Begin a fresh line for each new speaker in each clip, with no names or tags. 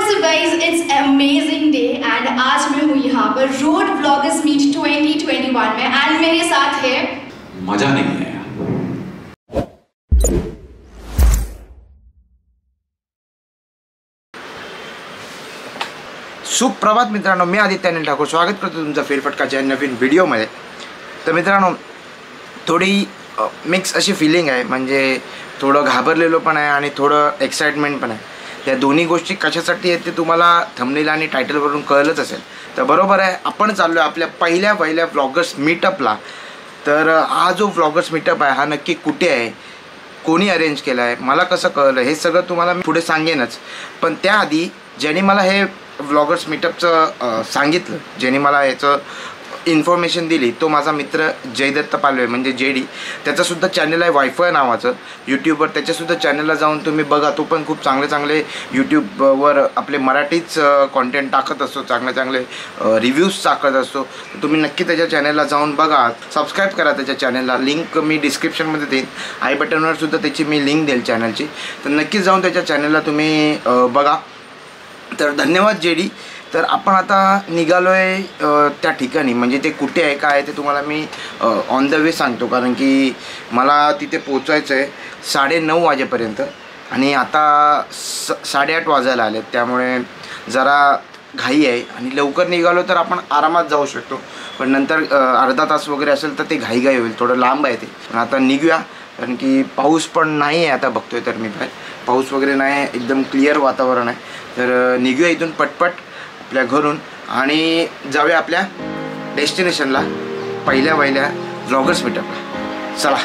WhatsApp guys, it's amazing day and आज मैं हूँ यहाँ पर रोड ब्लॉगर्स मीट 2021 में एंड मेरे साथ है
मजा नहीं आया।
सुप्रभात मित्रांनो, मी आदित्य अनिल ठाकूर स्वागत करतो तुमचं फेरफटकाच्या नवीन व्हिडिओमध्ये। तर मित्रांनो, थोडी मिक्स अशी फिलिंग आहे, म्हणजे थोडं घाबरलेलो पण आहे आणि थोडं एक्साइटमेंट पण आहे। त्या दोन्ही गोष्टी कशासाठी आहेत ते तुम्हाला थंबनेल आणि टायटलवरून कळलंच असेल। तर बरोबर आहे, आपण चाललो आहे आपल्या पहिल्या व्लॉगर्स मीटअपला। तर हा जो व्लॉगर्स मीटअप आहे हा नक्की कुठे आहे, कोणी अरेंज केला आहे, मला कसं कळलं, हे सगळं तुम्हाला मी पुढे सांगेनच। पण त्याआधी ज्यांनी मला हे व्लॉगर्स मीटअपचं सांगितलं, ज्यांनी मला याचं इन्फॉर्मेशन दिली, तो माझा मित्र जयदत्त पालवे म्हणजे जेडी। त्याचंसुद्धा चॅनल आहे वायफाय नावाचं यूट्यूबवर, त्याच्यासुद्धा चॅनलला जाऊन तुम्ही बघा। तो पण खूप चांगले यूट्यूबवर आपले मराठीच कॉन्टेंट टाकत असतो, चांगले रिव्ह्यूज टाकत असतो। तुम्ही नक्की त्याच्या चॅनलला जाऊन बघा, सबस्क्राईब करा त्याच्या चॅनलला। लिंक मी डिस्क्रिप्शनमध्ये देईन, आय बटनवर सुद्धा त्याची मी लिंक देईल चॅनलची। तर नक्की जाऊन त्याच्या चॅनलला तुम्ही बघा। तर धन्यवाद जेडी। तर आपण आता निघालो आहे त्या ठिकाणी, म्हणजे ते कुठे आहे काय ते तुम्हाला मी ऑन द वे सांगतो, कारण की मला तिथे पोचायचं आहे 9:30 वाजेपर्यंत आणि आता 8:30 वाजायला आले। त्यामुळे जरा घाई आहे आणि लवकर निघालो तर आपण आरामात जाऊ शकतो, पण नंतर अर्धा तास वगैरे असेल तर ते घाई होईल, थोडं लांब आहे ते। पण आता निघूया, कारण की पाऊस पण नाही आहे आता, बघतोय तर मी बाहेर पाऊस वगैरे नाही, एकदम क्लिअर वातावरण आहे। तर निघूया इथून पटपट आपल्या घरून आणि जाऊया आपल्या डेस्टिनेशनला, पहिल्या व्लॉगर्स मीटअपला। चला।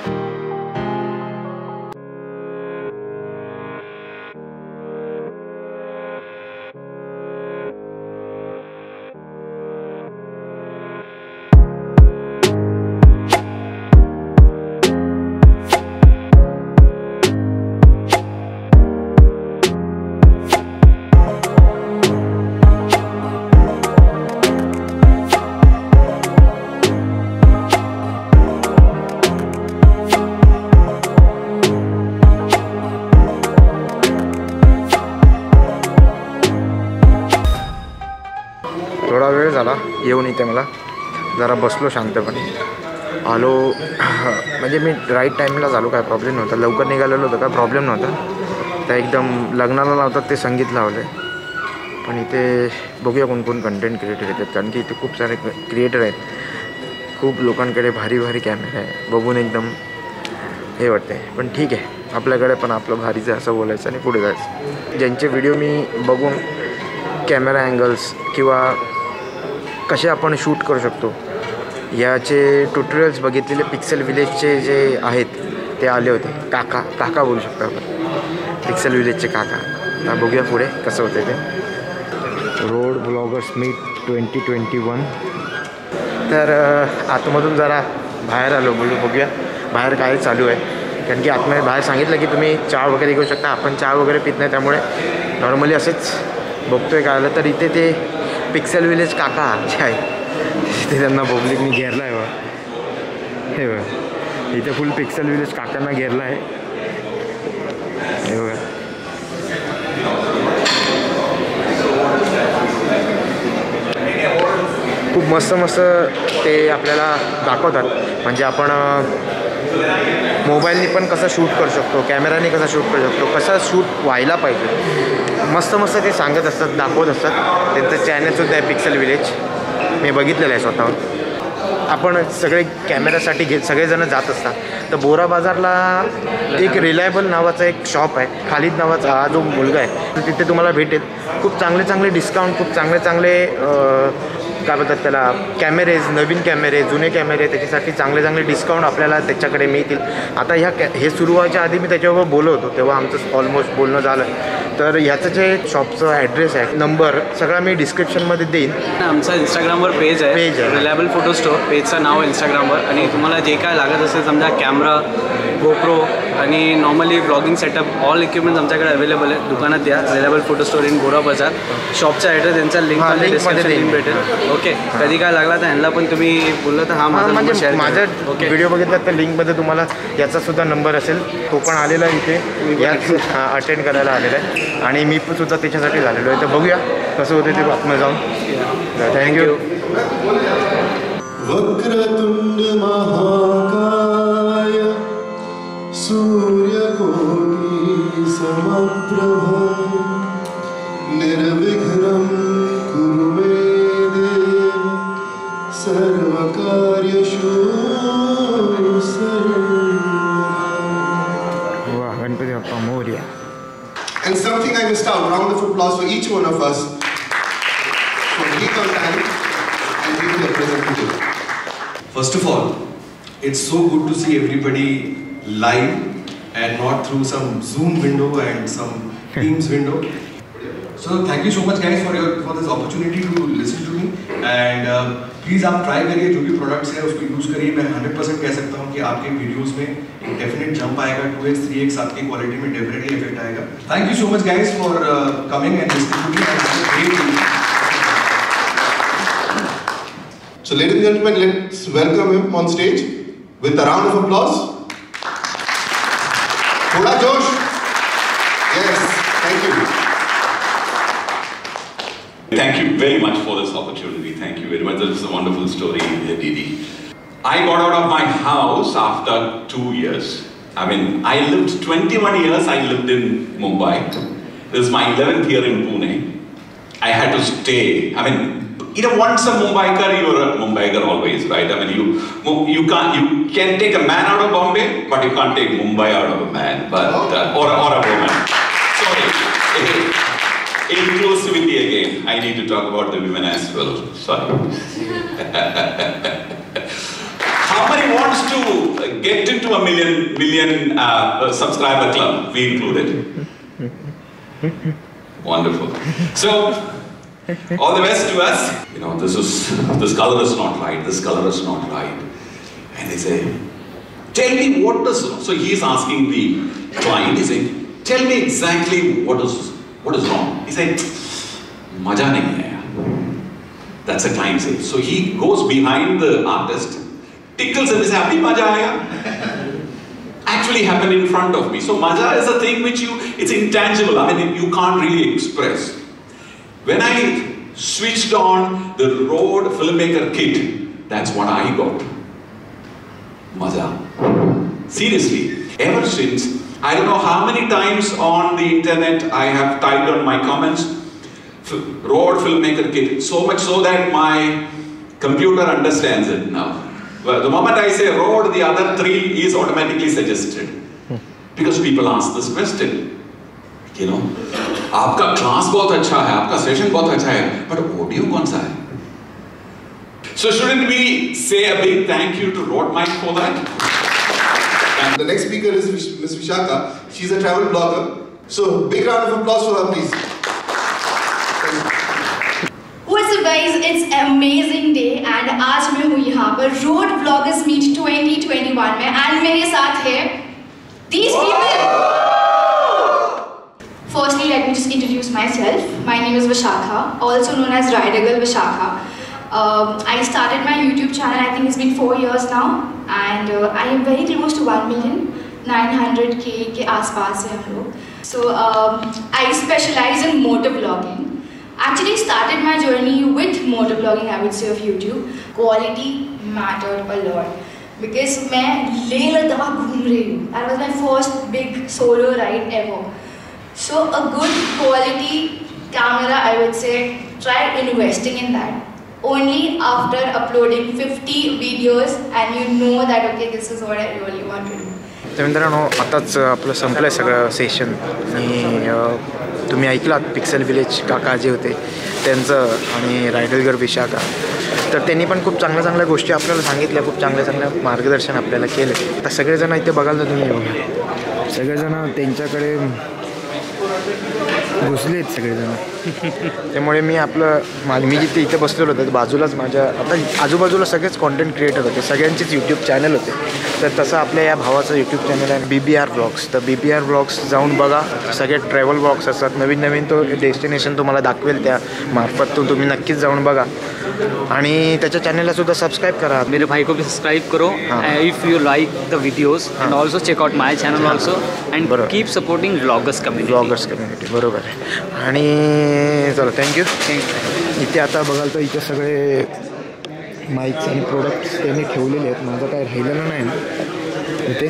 थोडा वेळ झाला येऊन इथे, मला जरा बसलो शांतपणे, आलो म्हणजे मी राईट टाईमला झालो, काय प्रॉब्लेम नव्हता, लवकर निघालेलो होतं, काय प्रॉब्लेम नव्हता। त्या एकदम लग्नाला लावतात ते संगीत लावले। पण इथे बघूया कोण कंटेंट क्रिएटर येतात, कारण की इथे खूप सारे क्रिएटर आहेत, खूप लोकांकडे भारी कॅमेरा आहे, बघून एकदम हे वाटते। पण ठीक आहे, आपल्याकडे पण आपलं भारीचं असं बोलायचं आणि पुढे जायचं। ज्यांचे व्हिडिओ मी बघून कॅमेरा अँगल्स किंवा कसे आपण शूट करू शकतो याचे ट्युटोरियल्स बघितलेले पिक्सेल विलेजचे जे आहेत ते आले होते। काका बोलू शकतो आपण, पिक्सेल विलेजचे काका। आता बघूया पुढे कसं होतं ते रोड ब्लॉगर्स मीट 2021। तर आतमधून जरा बाहेर आलो, बघूया बाहेर काय चालू आहे, कारण की आतमध्ये बाहेर सांगितलं की तुम्ही चहा वगैरे घेऊ शकता, आपण चहा वगैरे पित नाही, त्यामुळे नॉर्मली असेच बघतोय। काय आलं तर इथे ते पिक्सेल विलेज काका जे आहे तिथे त्यांना पब्लिकनी घेरला आहे बघा, हे बघा इथे फुल पिक्सेल विलेज काकांना घेरला आहे, हे बघा। खूप मस्त ते आपल्याला दाखवतात, म्हणजे आपण मोबाईलनी पण कसं शूट करू शकतो, कॅमेराने कसं शूट करू शकतो, कसं शूट व्हायला पाहिजे, मस्त ते सांगत असतात, दाखवत असतात। त्यांचं चॅनलसुद्धा आहे पिक्सेल विलेज, मी बघितलेलं आहे स्वतःवर। आपण सगळे कॅमेऱ्यासाठी सगळेजण जात असतात। तर बोरा बाजारला एक रिलायबल नावाचा एक शॉप आहे, खालिद नावाचा हा जो मुलगा आहे, तर तिथे तुम्हाला भेटेल खूप चांगले डिस्काउंट, खूप चांगले काय बोलतात त्याला, कॅमेरेज, नवीन कॅमेरे, जुने कॅमेरे, त्याच्यासाठी चांगले डिस्काउंट आपल्याला त्याच्याकडे मिळतील। आता हे सुरू व्हायच्या आधी मी त्याच्यावर बोललो होतो, तेव्हा आमचं ऑलमोस्ट बोलणं झालं। तर ह्याचं जे शॉपचं ॲड्रेस आहे, नंबर सगळा मी डिस्क्रिप्शनमध्ये देईन।
आमचा इंस्टाग्रामवर पेज आहे रिलायबल फोटो स्टोर, पेजचं नाव इंस्टाग्रामवर। आणि तुम्हाला जे काय लागत असेल, समजा कॅमेरा, गोप्रो, आणि normally vlogging setup all equipments आमच्याकडे अवेलेबल आहे. दुकानात या reliable photo store in Bora Bazaar. शॉपचा ॲड्रेस त्यांचा लिंकमध्ये डिस्क्रिप्शन भेटेल. ओके, कधी काय लागला तर ह्यांना पण तुम्ही बोललं तर हा
म्हणजे
शेअर
माझा व्हिडिओ बघितला तर लिंकमध्ये तुम्हाला याचा सुद्धा नंबर असेल. तो पण आलेला आहे इथे याच अटेंड करायला आलेला आहे आणि मी पण सुद्धा त्याच्यासाठी झालेलो आहे. तर बघूया कसं होते ते बातम्या जाऊन. थँक्यू.
वक्रतुंड महाकाय सूर्यकोटि समप्रभ निर्विघ्नं कुरु मे देव सर्वकार्येषु सर्वदा.
वाह, Ganpati Bappa Morya.
And something I missed out. Round of applause for each one of us for being on time and being representative.
First of all, it's so good to see everybody live and not through some Zoom window and some Teams window. So thank you so much guys for this opportunity to listen to me and please आप try करिए जो भी products है उसको use करिए. मैं 100% कह सकता हूँ कि आपके videos में एक definite jump आएगा. 2x 3x आपकी quality में definitely effect आएगा. Thank you so much guys for coming and listening to me and have a great day.
So ladies and gentlemen, let's welcome him on stage with a round of applause. Thoda Josh. Yes, thank you.
Thank you very much for this opportunity. Thank you very much. This is a wonderful story, Didi. I got out of my house after 2 years. I mean, I lived 21 years. I lived in Mumbai. This is my 11th year in Pune. I had to stay. I mean, once a Mumbaiker, you're a Mumbaiker always, right? I mean, you can take a man out of Bombay, but you can't take Mumbai out of a man, but or a woman. Sorry, inclusivity again. I need to talk about the women as well. Sorry. How many wants to get into a million subscriber club? We included. Wonderful. So. All the best to us. You know, this color is not right. This color is not right. And they say, tell me what is. So he is asking the client. He said, tell me exactly what is wrong. He said, "Maja nahi hai." That's the client says. So he goes behind the artist, tickles him. He says, "Abhi maja aaya." Actually happened in front of me. So maja is a thing which it's intangible. I mean, you can't really express. When I switched on the Rode Filmmaker kit, that's what I got. Maza. Seriously. Ever since, I don't know how many times on the internet I have typed on my comments, Rode Filmmaker kit, so much so that my computer understands it now. Well, the moment I say Rode, the other 3 is automatically suggested. Because people ask this question. You know, आपका class बहुत अच्छा है, आपका session बहुत अच्छा है, but audio कौन सा है? So shouldn't we say a big thank you to Rode Mic for that?
And the next speaker is Miss Vishaka. She's a travel blogger. So big round of applause for her, please.
What's up guys, it's amazing day and आज मैं हूँ यहाँ पर Rode Vloggers Meet 2021 में and मेरे साथ है these people. Firstly, let me just introduce myself. My name is Vishaka, also known as Rider Girl Vishaka. I started my YouTube channel, I think it's been 4 years now, and I am very close to 1,900,000 के आसपास है हम लोग. So I specialize in motor vlogging. Actually started my journey with motor vlogging, I would say, of YouTube. Quality mattered a lot because मैं लेह लद्दाख घूम रही हूँ. That was my first big solo ride ever. So a good quality camera, I would say, try investing in that. Only after uploading 50 videos and you know that okay, this is what I really want to do.
तर मित्रांनो, आताच आपलं संपलं आहे सगळं session आणि तुम्ही ऐकलात pixel village काका जे होते त्यांचं आणि रायडल गर्ल विशाखा. तर त्यांनी पण खूप चांगल्या गोष्टी आपल्याला सांगितल्या, खूप चांगलं मार्गदर्शन आपल्याला केलं. आता सगळेजण इथे बघायला तुम्ही बघा, सगळेजण त्यांच्याकडे घुसलेत सगळेजण. त्यामुळे मी मी जिथे इथे बसलेलो होतो बाजूलाच माझ्या आता आजूबाजूला सगळेच कॉन्टेंट क्रिएटर होते, सगळ्यांचेच यूट्यूब चॅनल होते. तर तसं आपल्या या भावाचं यूट्यूब चॅनल आहे BBR ब्लॉग्स. तर BBR ब्लॉग्स जाऊन बघा. सगळे ट्रॅव्हल ब्लॉग्स असतात, नवीन नवीन तो डेस्टिनेशन तुम्हाला दाखवेल त्या मार्फत तो तुम्ही नक्कीच जाऊन बघा. आणि त्याच्या चॅनलला सुद्धा सबस्क्राईब करा.
मेरे भाई को भी सब्सक्राइब करो if you like the videos and also check out my channel also and keep supporting vloggers community. बरोबर आहे. आणि चला थँक्यू. इथे आता बघाल तर इथे सगळे माईक्स आणि प्रोडक्ट्स त्यांनी ठेवलेले आहेत. माझं काय राहिलेलं नाही ना इथे.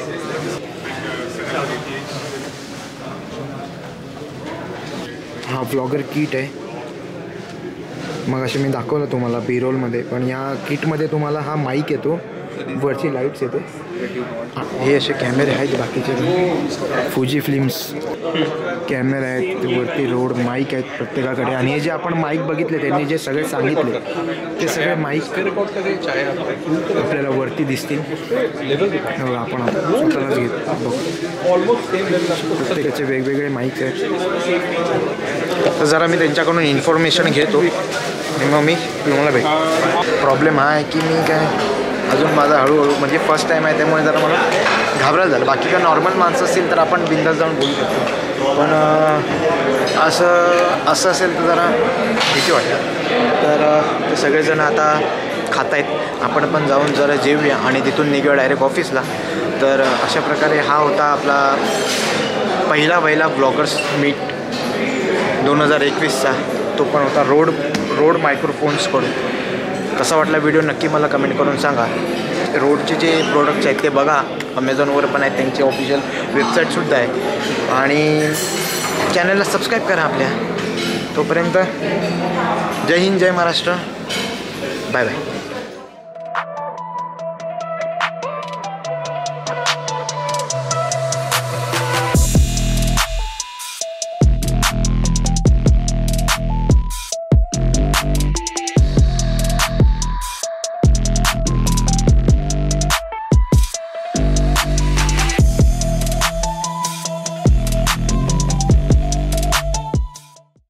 हा व्लॉगर किट आहे. मग असे मी दाखवलं तुम्हाला B-rollमध्ये. पण या किटमध्ये तुम्हाला हा माईक येतो, वरची लाईट्स येते. हे असे कॅमेरे आहेत बाकीचे. फुजी फिल्म्स कॅमेरे आहेत, वरती रोड माईक आहेत प्रत्येकाकडे. आणि हे जे आपण माईक बघितले त्यांनी जे सगळे सांगितले ते सगळे माईक आपल्याला वरती दिसतील. आपण स्वतःलाच घेतो. प्रत्येकाचे वेगवेगळे माईक आहेत. तर जरा मी त्यांच्याकडून इन्फॉर्मेशन घेतो आणि मग मी तुम्हाला भेट. प्रॉब्लेम हा आहे की मी काय अजून माझा हळूहळू म्हणजे फर्स्ट टाईम आहे त्यामुळे जरा मला घाबरायला झालं. बाकी काय नॉर्मल माणसं असतील तर आपण बिंदास जाऊन बोलू शकतो. पण असं असेल तर जरा भीती वाटतं. तर ते सगळेजण आता खात आहेत. आपण पण जाऊन जरा जेवूया आणि तिथून निघूया डायरेक्ट ऑफिसला. तर अशा प्रकारे हा होता आपला पहिला ब्लॉगर्स मीट 2021चा. तो पण होता रोड मायक्रोफोन्सकडून. कसा वाटला व्हिडिओ नक्की मला कमेंट करून सांगा. रोडचे जे प्रोडक्ट्स आहेत ते बघा. अमेझॉनवर पण आहेत, त्यांची ऑफिशियल वेबसाईटसुद्धा आहे. आणि चॅनलला सबस्क्राईब करा आपल्या. तोपर्यंत जय हिंद, जय महाराष्ट्र. Bye bye.